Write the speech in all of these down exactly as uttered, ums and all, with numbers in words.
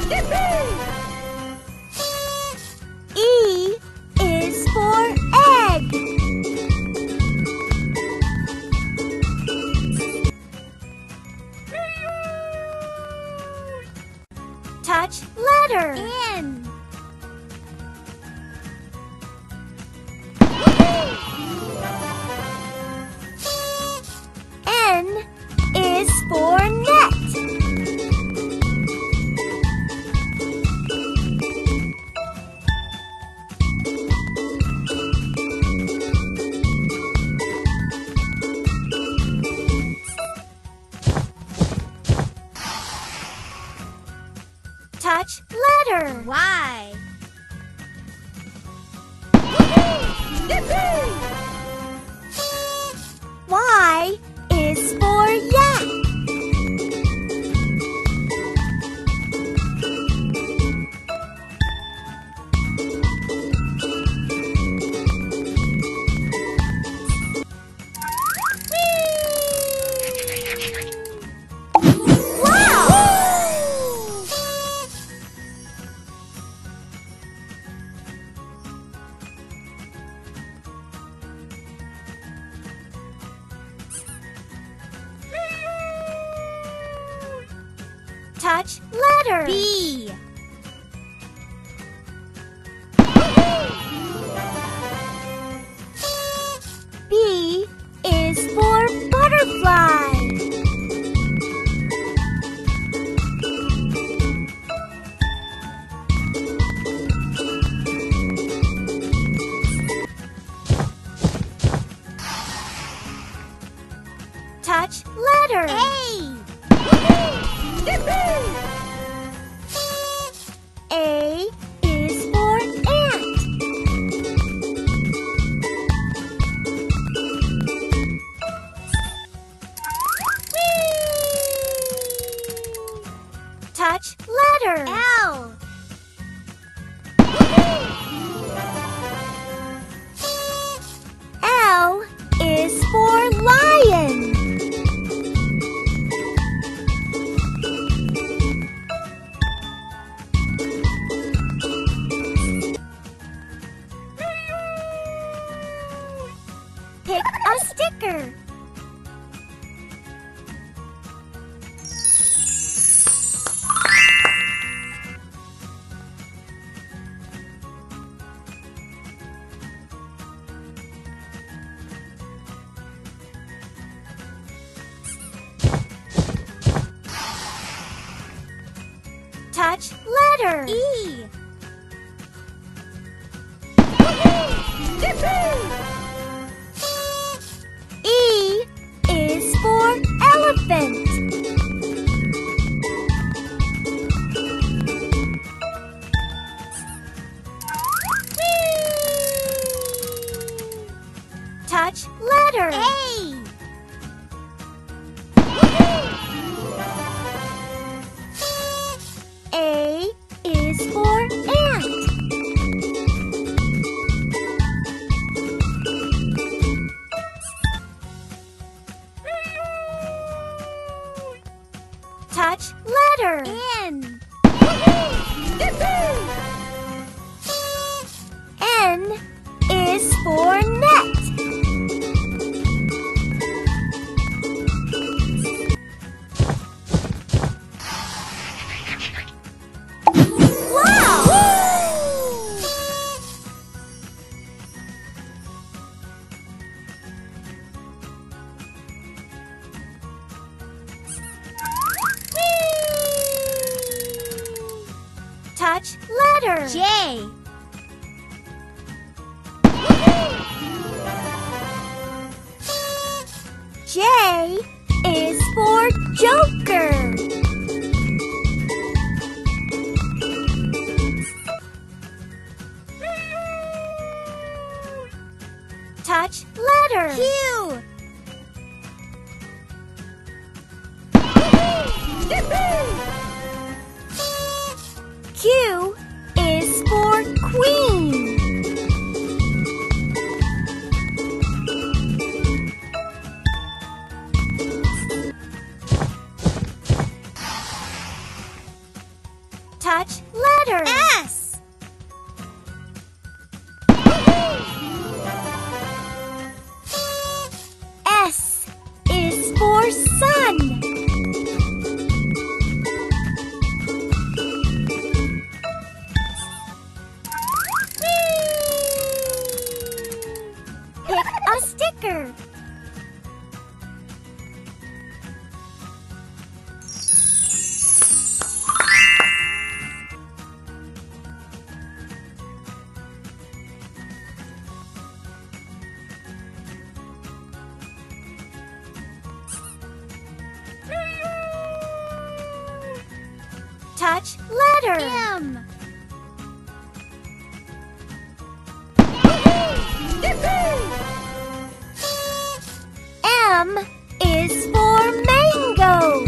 E is for egg. Touch letter. N. N is for net. Touch letter. Y. Y is for yak. Touch letter. B. B is for butterfly. Touch letter. A. A is for ant. Touch letter. L. L is for lion. Pick a sticker. Touch letter. E. E is for elephant. Touch letter. A. A is for ant. Touch letter. N. N is for net. Touch letter. J. J is for joker. Touch letter. Q. Q is for queen. Touch letter. S. S is for sun. Pick a sticker. Touch letter. M. M is for mango.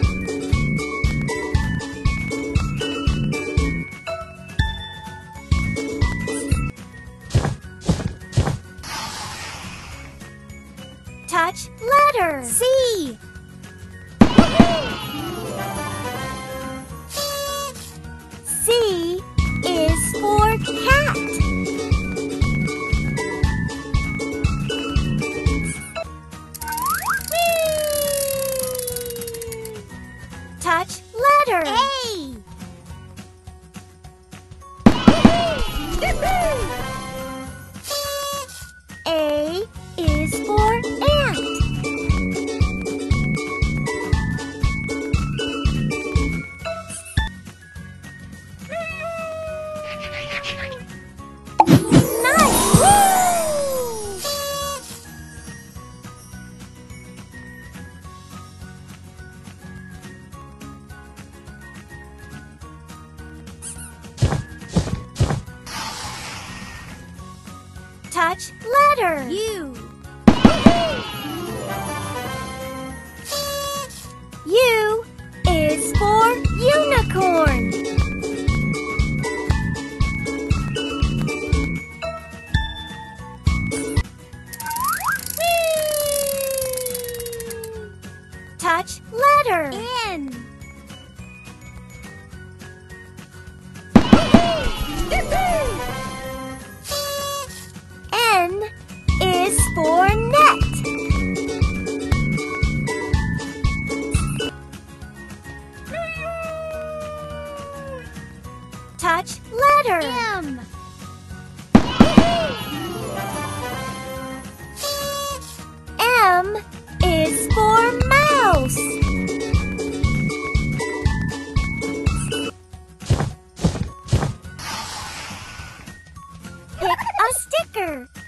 Touch letter. C. C is for cat. Touch letter. A. A is for ant. Touch letter. U. U is for unicorn. Touch letter. N. N is for net. Touch letter. M. M is for mouse. Pick a sticker.